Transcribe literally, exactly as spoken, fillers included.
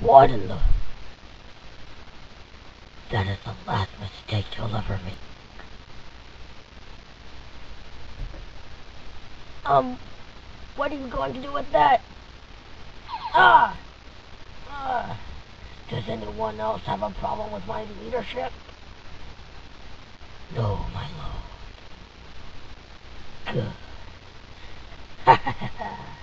What in the... That is the last mistake you'll ever make. Um, what are you going to do with that? Ah! Ah! Does anyone else have a problem with my leadership? No, my lord. Good. Ha ha ha ha.